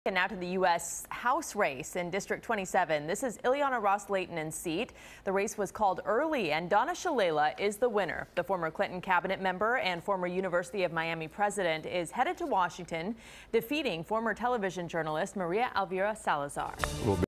And now to the U.S. House race in District 27. This is Ileana Ros-Lehtinen's seat. The race was called early, and Donna Shalala is the winner. The former Clinton cabinet member and former University of Miami president is headed to Washington, defeating former television journalist Maria Elvira Salazar.